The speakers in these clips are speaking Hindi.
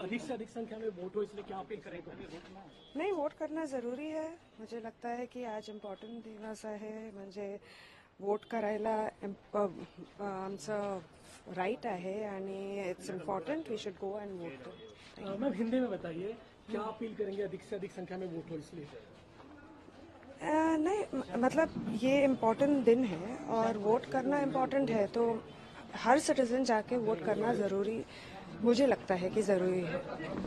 अधिक से अधिक संख्या में वोट हो, इसलिए क्या अपील करेंगे? नहीं, वोट करना जरुरी आहे. मुझे लगता है की आज इम्पॉर्टंट दिवस आहे. म्हणजे वोट करायला आमचं राईट आहे आणि it's important. We should go and vote. Ma'am, Hindi में बताइए, क्या अपील करेंगे अधिक से अधिक संख्या में वोट हो इसलिए? नहीं, मतलब ये इम्पोर्टेंट दिन है और वोट करना इम्पोर्टेंट है, तो हर सिटीजन जाके वोट करना जरूरी, मुझे लगता है कि जरूरी है.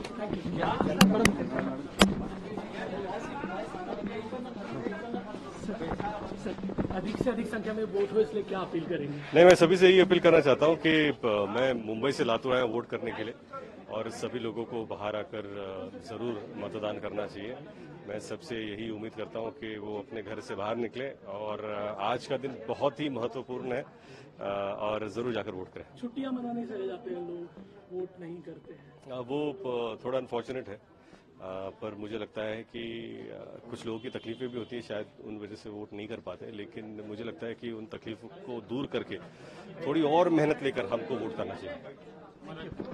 अधिक से अधिक संख्या में वोट हो, इसलिए क्या अपील करेंगे? नहीं, मैं सभी से यही अपील करना चाहता हूं कि मैं मुंबई से लातूर आया वोट करने के लिए और सभी लोगों को बाहर आकर जरूर मतदान करना चाहिए. मैं सबसे यही उम्मीद करता हूं कि वो अपने घर से बाहर निकले और आज का दिन बहुत ही महत्वपूर्ण है और जरूर जाकर वोट करें. छुट्टियां मनाने चले जाते हैं लोग, वोट नहीं करते हैं. वो थोड़ा अनफॉर्चुनेट है, पर मुझे लगता है कि कुछ लोगों की तकलीफें भी होती हैं, शायद उन वजह से वोट नहीं कर पाते, लेकिन मुझे लगता है कि उन तकलीफों को दूर करके थोड़ी और मेहनत लेकर हमको वोट करना चाहिए.